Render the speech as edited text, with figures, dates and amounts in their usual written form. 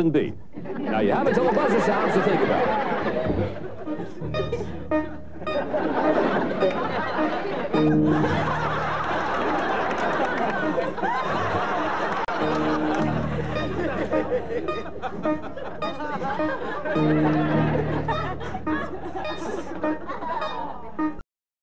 and B. Now, you have until the buzzer sounds to think about it.